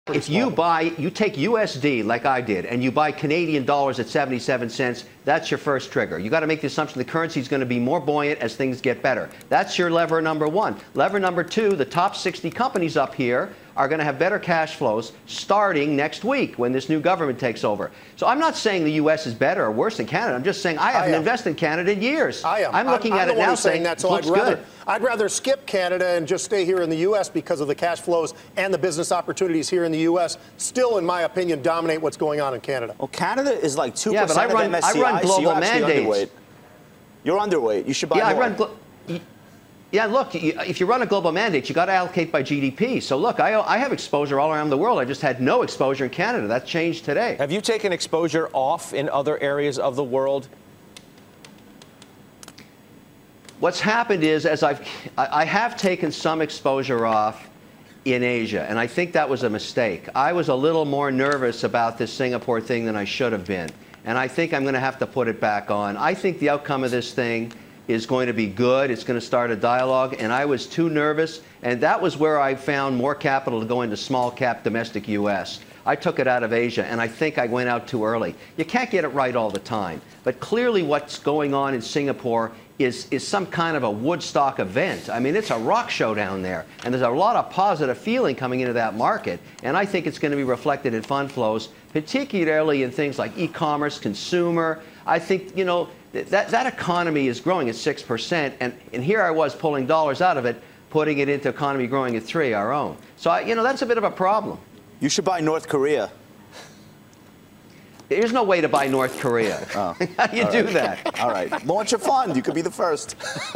If you take USD like I did, and you buy Canadian dollars at 77 cents, that's your first trigger. You got to make the assumption the currency is going to be more buoyant as things get better. That's your lever number one. Lever number two, the top 60 companies up here are going to have better cash flows starting next week when this new government takes over. So I'm not saying the U.S. is better or worse than Canada. I'm just saying I haven't invested in Canada in years. I'm looking at it now saying that looks good. I'd rather skip Canada and just stay here in the U.S. because of the cash flows and the business opportunities here in the U.S. still, in my opinion, dominate what's going on in Canada. Well, Canada is like 2% yeah, but I run global mandates. You're underweight. You should buy more. Yeah, look, if you run a global mandate, you got to allocate by GDP. So look, I have exposure all around the world. I just had no exposure in Canada. That's changed today. Have you taken exposure off in other areas of the world? What's happened is, I have taken some exposure off in Asia, and I think that was a mistake. I was a little more nervous about this Singapore thing than I should have been, and I think I'm going to have to put it back on. I think the outcome of this thing is going to be good. It's going to start a dialogue, and I was too nervous, and that was where I found more capital to go into small cap domestic U.S. I took it out of Asia, and I think I went out too early. You can't get it right all the time, but clearly what's going on in Singapore is some kind of a Woodstock event. I mean, it's a rock show down there, and there's a lot of positive feeling coming into that market, and I think it's going to be reflected in fund flows, particularly in things like e-commerce, consumer. I think, you know, that economy is growing at 6%, and here I was pulling dollars out of it, putting it into economy growing at 3%, our own. So, you know, that's a bit of a problem. You should buy North Korea. There's no way to buy North Korea. Oh, how do you do that? All right. Launch a fund. You could be the first.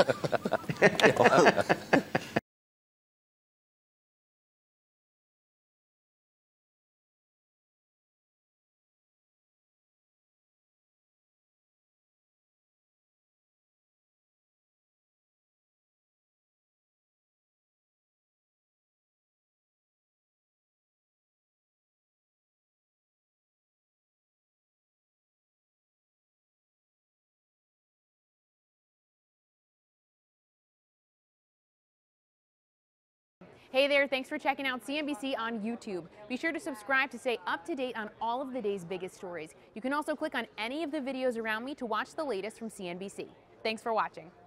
Hey there, thanks for checking out CNBC on YouTube. Be sure to subscribe to stay up to date on all of the day's biggest stories. You can also click on any of the videos around me to watch the latest from CNBC. Thanks for watching.